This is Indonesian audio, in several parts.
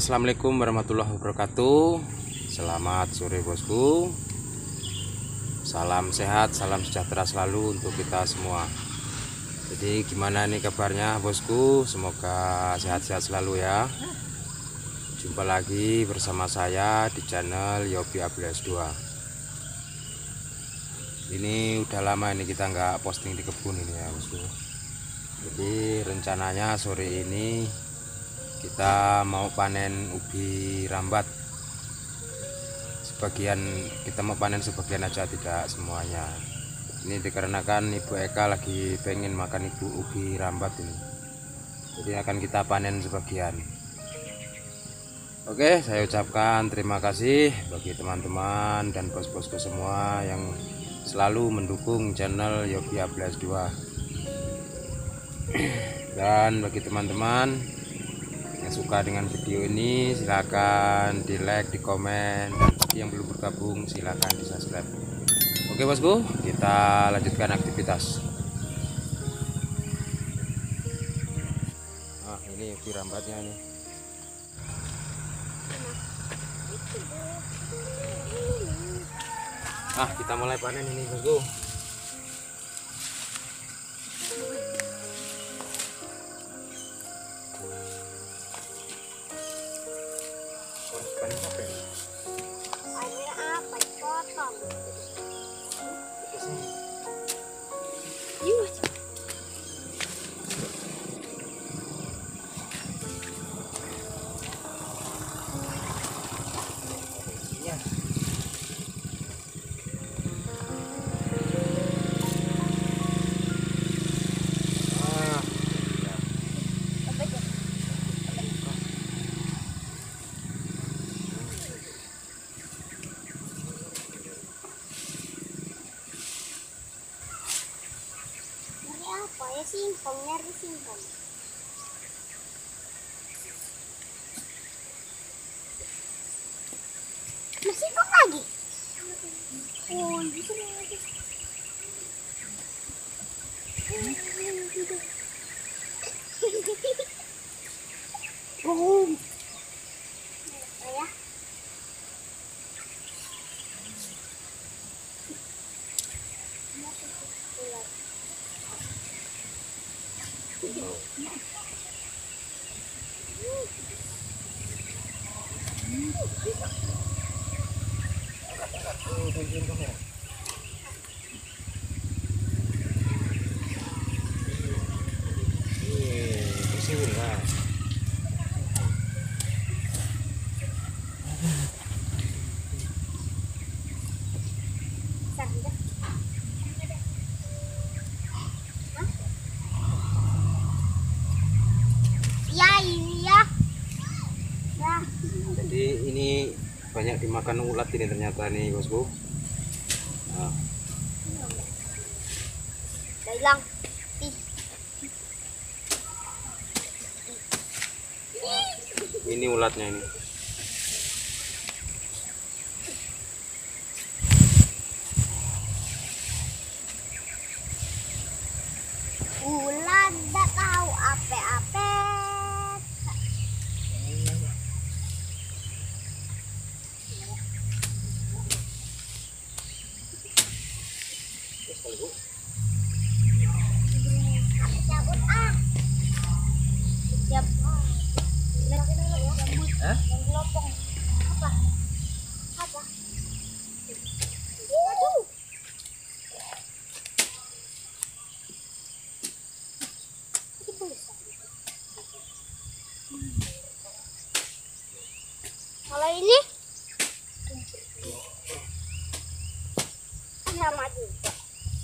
Assalamualaikum warahmatullahi wabarakatuh. Selamat sore bosku. Salam sehat, salam sejahtera selalu untuk kita semua. Jadi gimana nih kabarnya bosku? Semoga sehat-sehat selalu ya. Jumpa lagi bersama saya di channel Yopi Ables 2. Ini udah lama ini kita nggak posting di kebun ini ya bosku. Jadi rencananya sore ini kita mau panen ubi rambat. Kita mau panen sebagian aja, tidak semuanya. Ini dikarenakan Ibu Eka lagi pengen makan ubi rambat ini, jadi akan kita panen sebagian. Oke, saya ucapkan terima kasih bagi teman-teman dan bos-bosku semua yang selalu mendukung channel Yopi Ables 2. Dan bagi teman-teman yang suka dengan video ini, silahkan di like, di komen, dan bagi yang belum bergabung silahkan di subscribe. Oke bosku, kita lanjutkan aktivitas. Nah ini ubi rambatnya ini. Nah kita mulai panen ini bosku. Apa ya, singkongnya di singkong. Masih kok lagi? Oh, bisa lagi. Boom. Ya. Ya ini ya. Nah. Jadi ini banyak dimakan ulat ini ternyata nih bosku. Nah. Udah hilang. Ini ulatnya ini. Ulat tak tahu apa-apa. Cabut ah. Siap. Hah? Yang gelopong. Apa? Apa? Aduh. Kalau ini sama juga.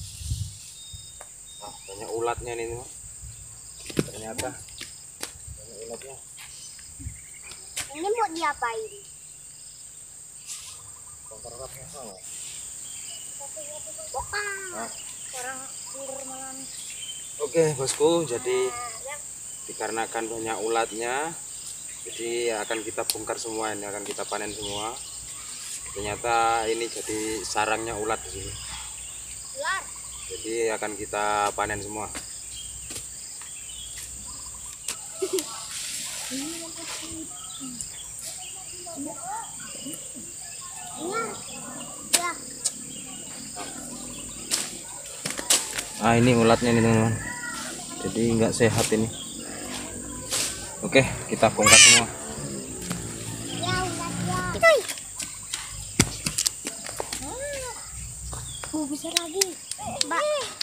Nah, banyak ulatnya nih Mak. Ternyata banyak ulatnya. Ini mau diapain? Bongkar ulatnya sama. Bokar. Orang tidur malam. Oke bosku, jadi dikarenakan banyak ulatnya, jadi akan kita bongkar semua, ini akan kita panen semua. Ternyata ini jadi sarangnya ulat di sini. Ular. Jadi akan kita panen semua. Ya. Ah, ini ulatnya nih teman-teman, jadi nggak sehat ini. Oke, kita bongkar semua. Ya, ulat ya. Besar lagi. Mbak.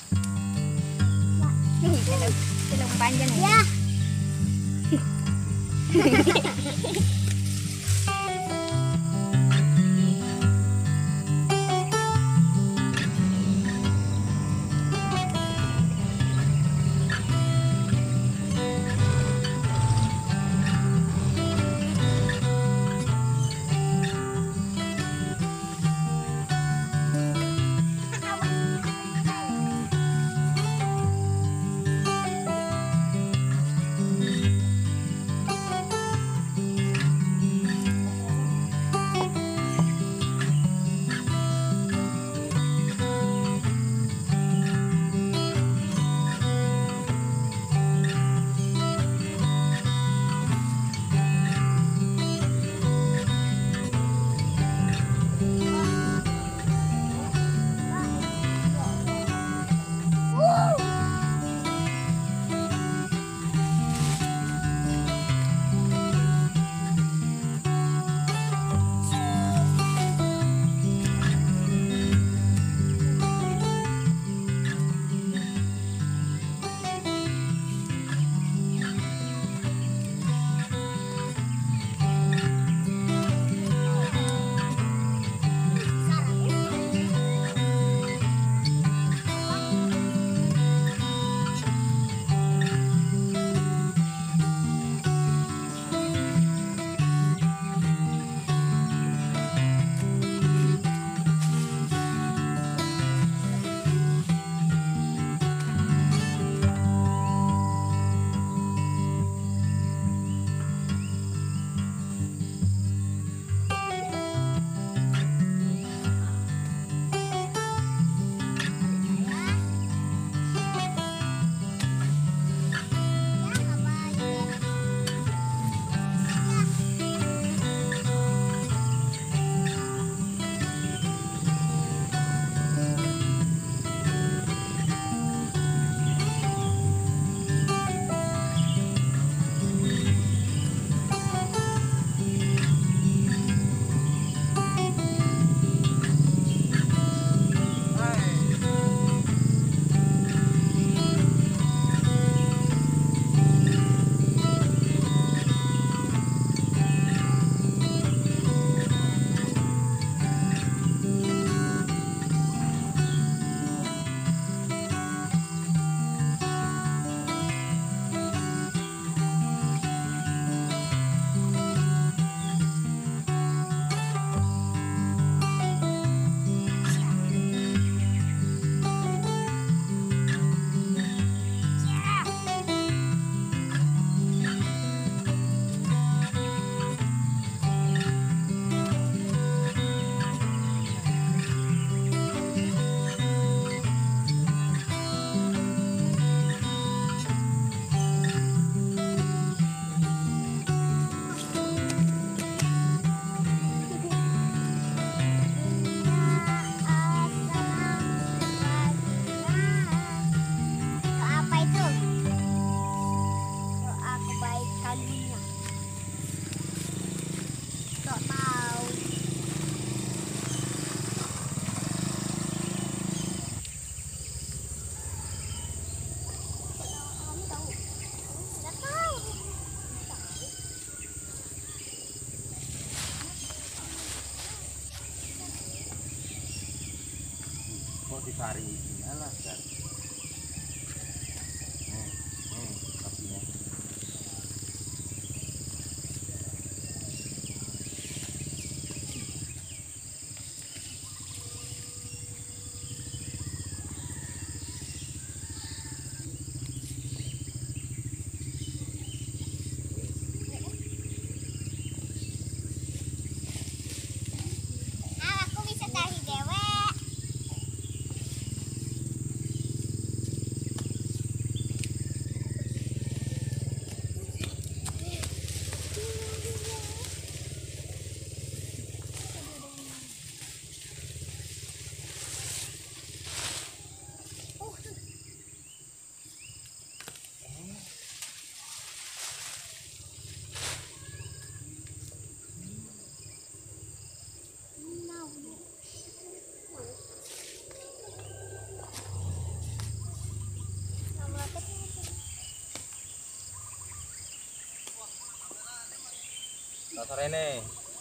Film panjang ya. dicari lah kan. Kakinya. Tak sarene.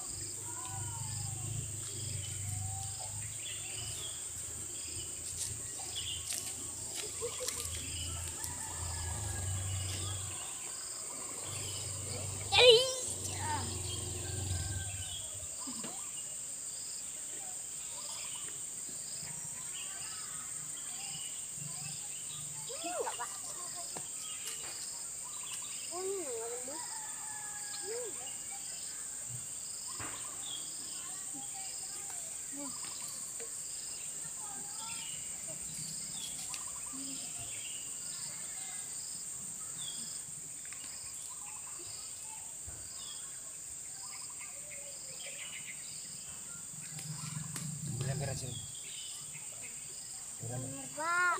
Pak.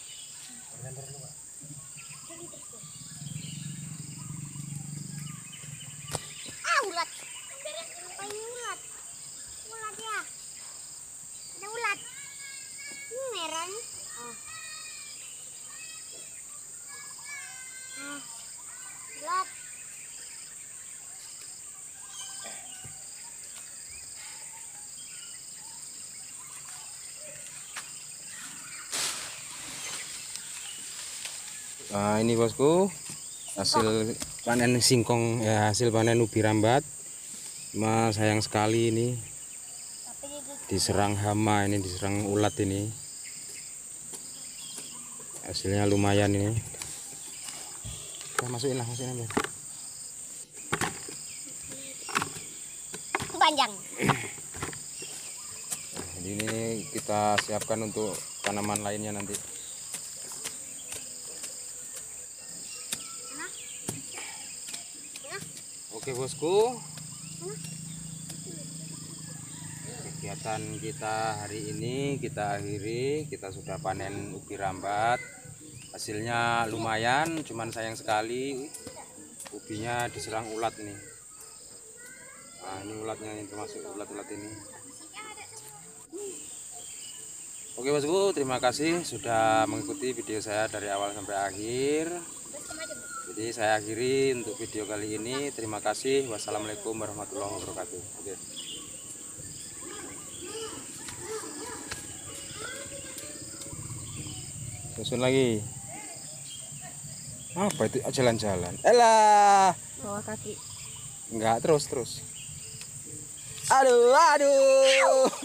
Ulat. Apa ini ulat? Ulat ya. Ada ulat. Ini merah nih. Oh. Ulat. Nah, ini bosku hasil panen singkong ya, hasil panen ubi rambat. Cuma sayang sekali ini Tapi diserang hama, ini diserang ulat ini. Hasilnya lumayan ini. Ya, masukin biar. panjang. Jadi ini kita siapkan untuk tanaman lainnya nanti. Oke bosku, kegiatan kita hari ini kita akhiri. Kita sudah panen ubi rambat, hasilnya lumayan, cuman sayang sekali ubinya diserang ulat nih. Nah, ini ulatnya, ini termasuk ulat-ulat ini. Oke bosku, terima kasih sudah mengikuti video saya dari awal sampai akhir. Jadi saya akhiri untuk video kali ini. Terima kasih. Wassalamualaikum warahmatullahi wabarakatuh. Oke. Susun lagi. Apa itu jalan-jalan? Elah. Bawa kaki. Enggak, terus. Aduh.